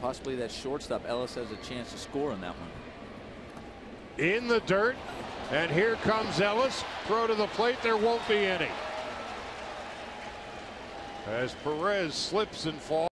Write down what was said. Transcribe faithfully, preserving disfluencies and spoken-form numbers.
possibly that shortstop Ellis has a chance to score on that one. In the dirt, and here comes Ellis. Throw to the plate, there won't be any. As Perez slips and falls.